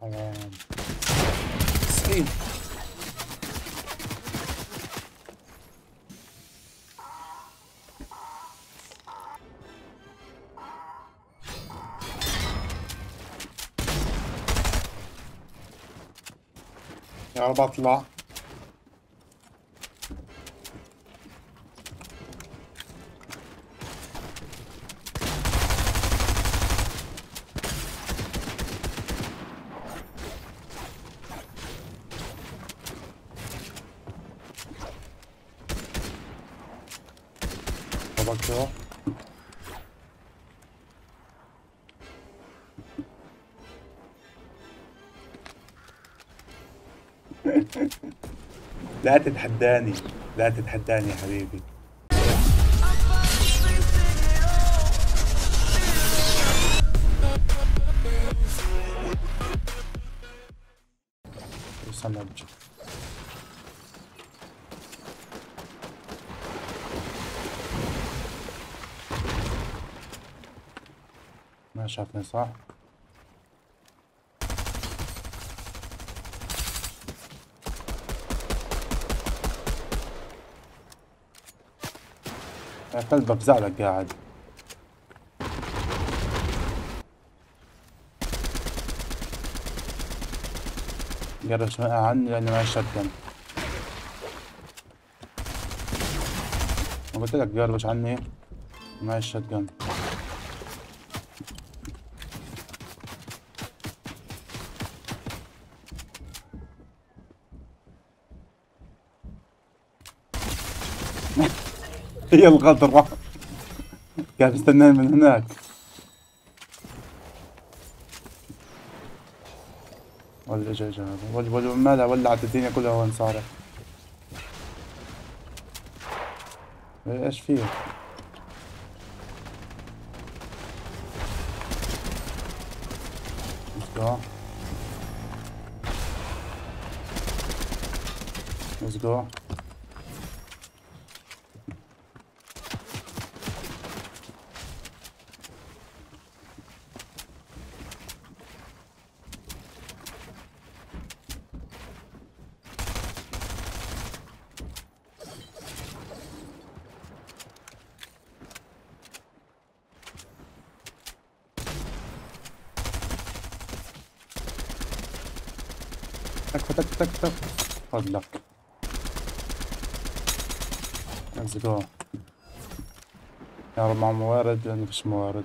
حرام. 90. يا رب اطلع. طبقته. لا تتحداني، لا تتحداني يا حبيبي. سمج. ما شافني صح؟ يا كلب بفزعلك قاعد. قرش عني لاني معي شتغن. ما قلت لك قربش عني معي الشتغن. هي الغدرة. قاعد استناني من هناك. ولا اجا هذا ولا مالها ولعت الدنيا كلها وين صارت. ايش فيه؟ Let's go. تك تك تك تك. خذ لك. Let's go. يا رب مع موارد لأنه مفيش موارد.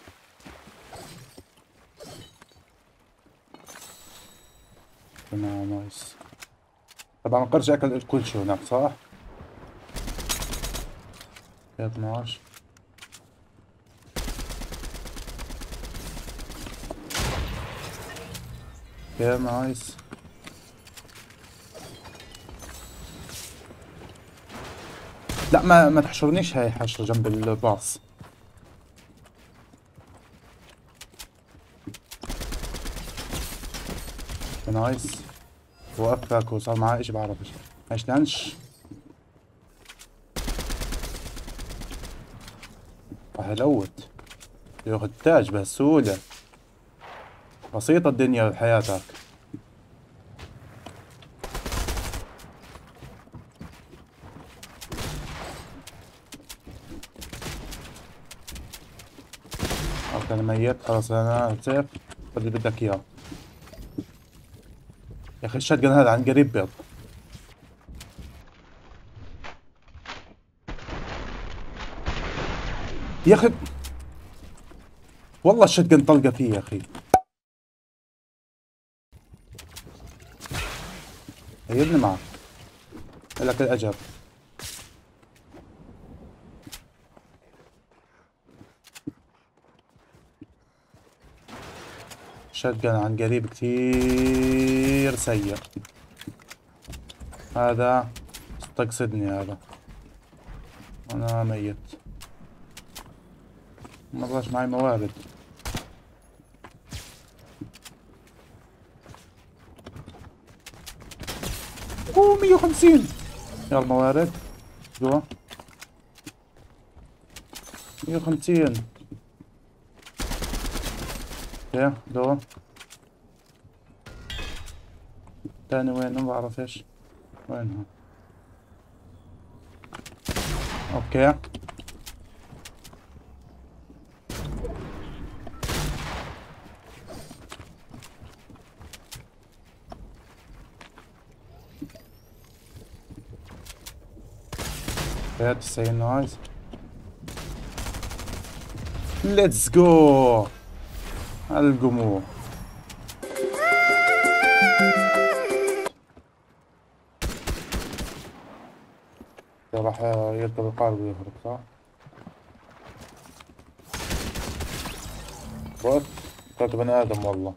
تمام نايس. طبعا ما قدرش اكل كل شيء هناك صح؟ يا 12. يا نايس. لا ما تحشرنيش، هاي حشرة جنب الباص. نايس. وقفك وصار معاه اشي بعرفش. ايش لانش. راح يلوت. ياخد تاج بهالسهولة. بسيطة الدنيا بحياتك. انا ميت خلاص. انا سيف. خذ اللي بدك اياه. يا اخي الشاتجن هذا عن قريب بيض. يا اخي والله الشاتجن طلقة فيه يا اخي. هيبني معك. لك الاجر. شاتجن عن قريب كثير سيء. هذا استقصدني هذا. انا ميت. ما ضلش معي موارد. اوه 150. يلا موارد. جو 150. يا دو الثاني وين؟ ما بعرف ايش وينها. اوكي Let's say nice. Let's go على الجمهور. راح يركب القارب ويهرب صح؟ بوت كنت بني آدم والله.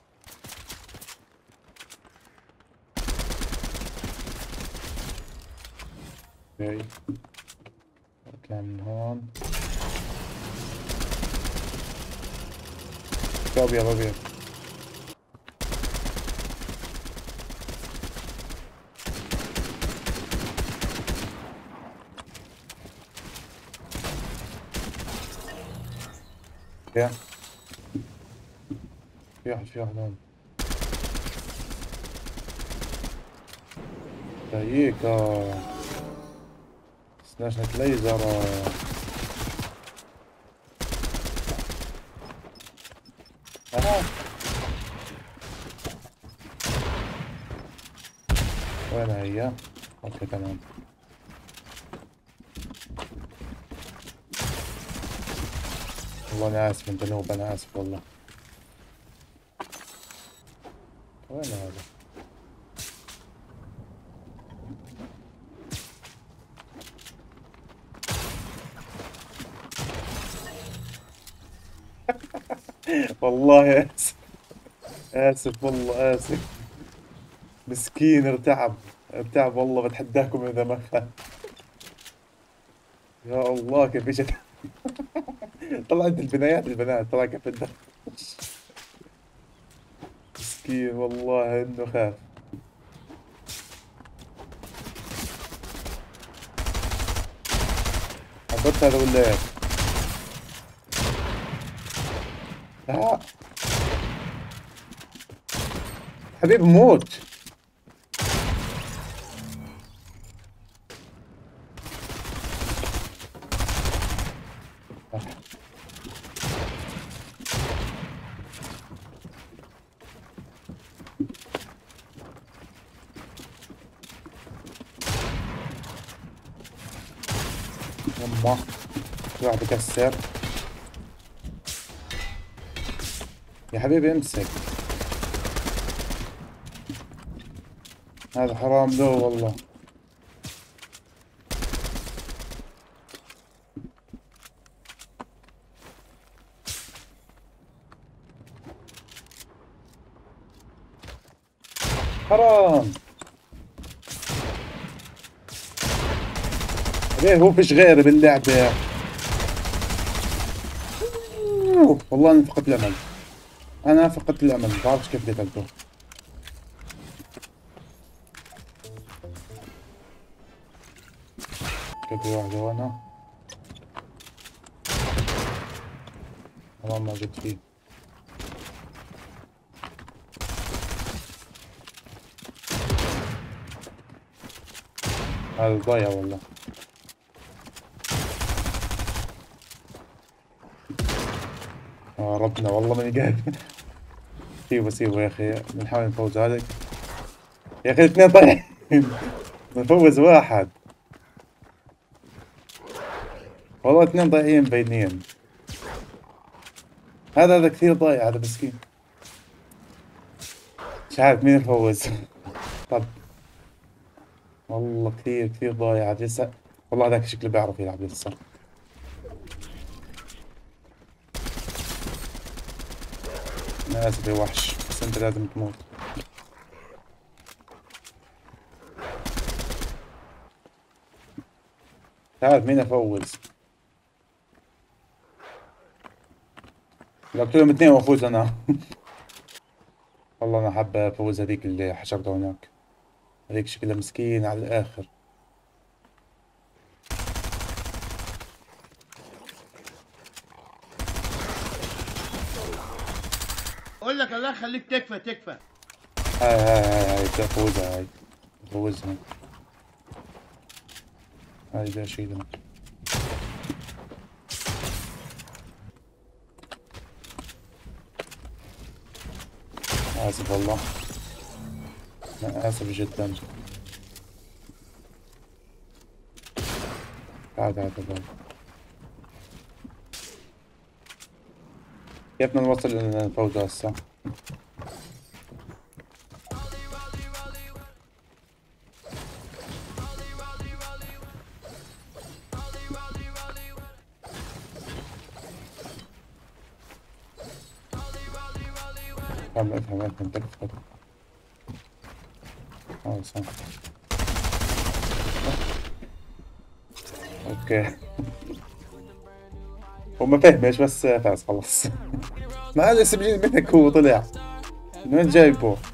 اوكي كان من هون. أبيض أبيض. اوكي في واحد هون. هيك سناشنة ليزر. وين هي؟ اوكي تمام. والله انا اسف انت نوب، انا اسف والله. وين هذا؟ والله اسف، اسف والله اسف. مسكين ارتعب والله. بتحداكم اذا ما خاف. يا الله كيف اجت. طلعت البنات طلع كيف الدخل. مسكين والله انه خاف. حبيت هذا ولا ايش؟ لا حبيب موت. يما في واحد بكسر. يا حبيبي امسك. هذا حرام له والله. حرام. ليه هو فيش غيري باللعبة؟ والله انا فقدت الامل. انا فقدت الامل، ما بعرفش كيف قتلته. كيف في واحدة هنا. والله ما جبت فيه. هذا ضايع والله. ربنا والله ماني قادر. سيبه يا اخي، بنحاول نفوز هذا. يا اخي الاثنين طايحين. بنفوز واحد. والله اثنين ضايعين باينين. هذا كثير ضايع هذا مسكين. مش عارف مين يفوز. طب والله كثير ضايع لسه. والله هذاك شكله بيعرف يلعب لسه. أنا آسف يا وحش بس أنت لازم تموت. تعرف مين أفوز؟ لو قلت لهم اثنين وأفوز أنا. والله أنا حابة أفوز هذيك اللي حشرتها هناك. هذيك شكلها مسكين على الآخر. أقول لك الله يخليك تكفى. هاي بدي افوزها هاي. افوزها. هاي بدي اشيلها. آسف والله. أنا آسف جدا. تعال. كيف بدنا نوصل إننا نفوز هسا؟ افهم تكفى. صح. اوكي. هو ما فهمش بس فاز خلص. ما هذا اس ام جي منك هو طلع. من وين جايبه؟